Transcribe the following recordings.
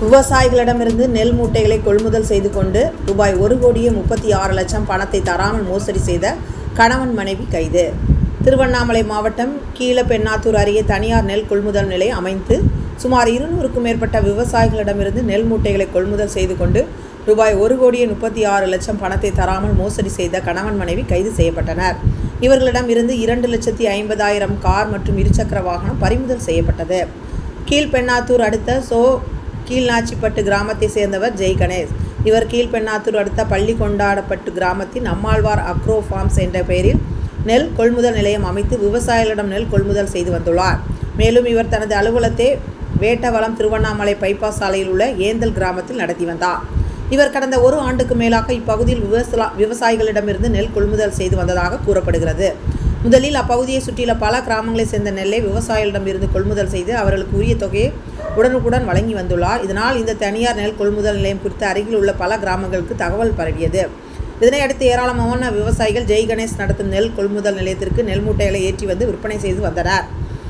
விவசாயிகளிடமிருந்து நெல் மூட்டைகளை கொள்முதல் செய்து கொண்டு ரூபாய் 1,36,00,000 பணத்தை தராமல் மோசடி செய்த கணவன் மனைவி கைது. திருவண்ணாமலை மாவட்டம் கீழப்பெண்ணாத்தூர் அருகே தனியார் நெல் கொள்முதல் நிலையம் அமைத்து சுமார் 200க்கும் மேற்பட்ட விவசாயிகளிடமிருந்து நெல் மூட்டைகளை கொள்முதல் செய்து கொண்டு ரூபாய் 1,36,00,000 பணத்தை தராமல் மோசடி செய்த கணவன் மனைவி கைது செய்யப்பட்டனர். இவர்களிடம் இருந்து 2,50,000 கார் மற்றும் இருசக்கர வாகனம் பறிமுதல் செய்யப்பட்டது. கீழ்பெண்ணாத்தூர் அடுத்த கீழ்நாச்சிப்பட்டு கிராமத்தை சேர்ந்தவர் ஜெய் கணேஷ். இவர் கீழ்பெண்ணாத்தூர் அடுத்த பள்ளிகொண்டாடப்பட்டு கிராமத்தின் அம்மாழ்வார் அக்ரோ ஃபார்ம்ஸ் என்ற பெயரில் நெல் கொள்முதல் நிலையம் அமைத்து விவசாயிகளிடம் நெல் கொள்முதல் செய்து வந்துள்ளார். மேலும் இவர் தனது அலுவலகத்தை வேட்டவலம் திருவண்ணாமலை பைபாஸ் சாலையில் உள்ள ஏந்தல் கிராமத்தில் நடத்தி வந்தார். இவர் கடந்த 1 ஆண்டுக்கு மேலாக இப்பகுதியில் விவசாயிகளிடமிருந்து நெல் கொள்முதல் செய்து வந்ததாக கூறப்படுகிறது. முதலில் அப்பகுதியை சுற்றியுள்ள பல கிராமங்களை சேர்ந்த நெல்லை விவசாயிகளிடம் இருந்து கொள்முதல் செய்து அவர்களுக்கு உரிய தொகையை உடனுக்குடன் வழங்கி வந்துள்ளார். இதனால் இந்த தனியார் நெல் கொள்முதல் நிலையம் குறித்து அருகில் உள்ள பல கிராமங்களுக்கு தகவல் பரவியது. இதனையடுத்து ஏராளமான விவசாயிகள் ஜெய் கணேஷ் நடத்தும் நெல் கொள்முதல் நிலையத்திற்கு நெல் மூட்டைகளை ஏற்றி வந்து விற்பனை செய்து வந்தனர்.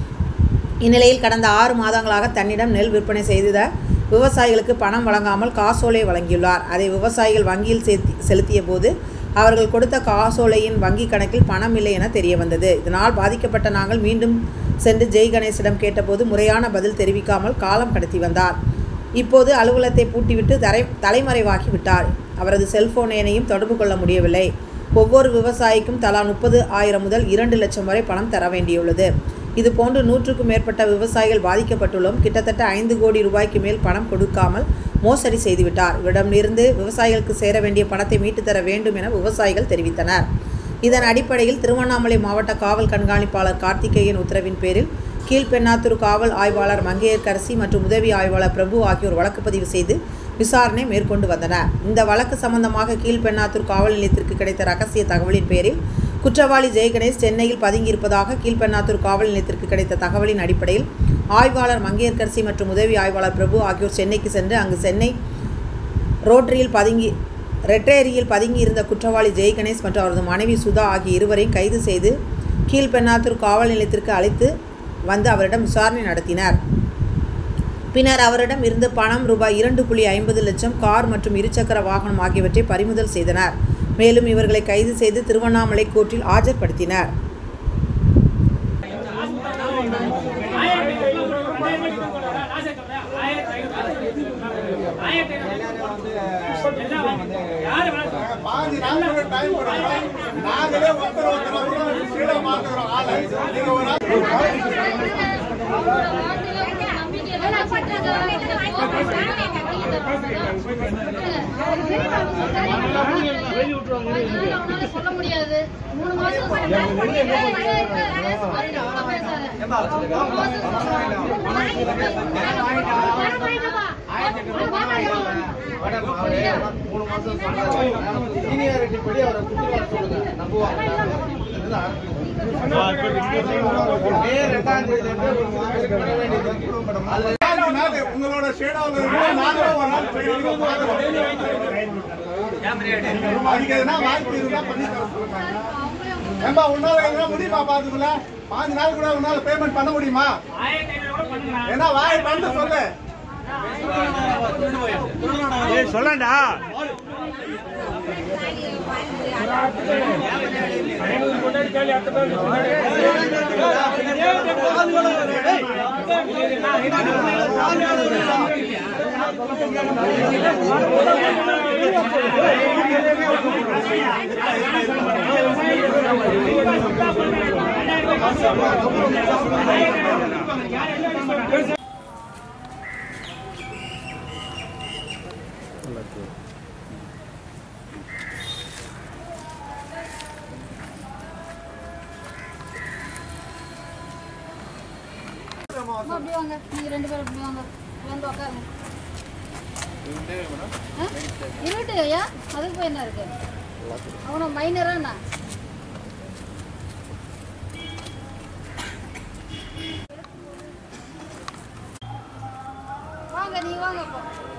இந்நிலையில் கடந்த 6 மாதங்களாக தன்னிடம் நெல் விற்பனை செய்த விவசாயிகளுக்கு பணம் வழங்காமல் காசோலை வழங்கியுள்ளார். அதை விவசாயிகள் வங்கியில் செலுத்திய போது அவர்கள் கொடுத்த காசோலையின் வங்கி கணக்கில் பணம் இல்லை என தெரிய வந்தது. இதனால் பாதிக்கப்பட்ட நாங்கள் மீண்டும் சென்று ஜெய் கணேஷிடம் கேட்டபோது முறையான பதில் தெரிவிக்காமல் காலம் கடத்தி வந்தார். இப்போது அலுவலகத்தை பூட்டிவிட்டு தலைமறைவாகி விட்டார். அவரது செல்போன் எண்ணையும் தொடர்பு கொள்ள முடியவில்லை. ஒவ்வொரு விவசாயிக்கும் தலா 30,000 முதல் 2 லட்சம் வரை பணம் தர வேண்டியுள்ளது. இதுபோன்று 100க்கும் மேற்பட்ட விவசாயிகள் பாதிக்கப்பட்டுள்ளோம். கிட்டத்தட்ட 5 கோடி ரூபாய்க்கு மேல் பணம் கொடுக்காமல் மோசடி செய்துவிட்டார். இவரிடமிருந்து விவசாயிகளுக்கு சேர வேண்டிய பணத்தை மீட்டு தர வேண்டும் என விவசாயிகள் தெரிவித்தனர். இதன் அடிப்படையில் திருவண்ணாமலை மாவட்ட காவல் கண்காணிப்பாளர் கார்த்திகேயன் உத்தரவின் பேரில் கீழ்பெண்ணாத்தூர் காவல் ஆய்வாளர் மங்கையர்கரசி மற்றும் உதவி ஆய்வாளர் பிரபு ஆகியோர் வழக்கு பதிவு செய்து விசாரணை மேற்கொண்டு வந்தனர். இந்த வழக்கு சம்பந்தமாக கீழ்பெண்ணாத்தூர் காவல் நிலையத்திற்கு கிடைத்த ரகசிய தகவலின் பேரில் குற்றவாளி ஜெய் கணேஷ் சென்னையில் பதுங்கியிருப்பதாக கீழ்பெண்ணாத்தூர் காவல் நிலையத்திற்கு கிடைத்த தகவலின் அடிப்படையில் ஆய்வாளர் மங்கையர்கரசி மற்றும் உதவி ஆய்வாளர் பிரபு ஆகியோர் சென்னைக்கு சென்று அங்கு சென்னை ரெட்டேரியில் பதுங்கியிருந்த குற்றவாளி ஜெய் கணேஷ் மற்றும் அவரது மனைவி சுதா ஆகிய இருவரையும் கைது செய்து கீழ்பெண்ணாத்தூர் காவல் நிலையத்திற்கு அழைத்து வந்து அவரிடம் விசாரணை நடத்தினர். பின்னர் அவரிடம் இருந்து பணம் ரூபாய் 2.50 லட்சம், கார் மற்றும் இருசக்கர வாகனம் ஆகியவற்றை பறிமுதல் செய்தனர். மேலும் இவர்களை கைது செய்து திருவண்ணாமலை கோர்ட்டில் ஆஜர்படுத்தினர். சொல்ல முடியாது. 3 மாசம் உங்களோட முடியுமா? பாத்துக்கல 5 நாள் கூட உன்னால பேமெண்ட் பண்ண முடியுமா? என்ன வாய் பண்ண சொல்லு சொல்லண்டா. அப்படி வாங்க, நீங்க 2 பேரும் அப்படி வாங்க, வந்து உட்காருங்க. இருட்டு ஐயா, அதுக்கு போய் என்ன இருக்கு? அவன மைனரா என்ன? வாங்க, நீ வாங்க.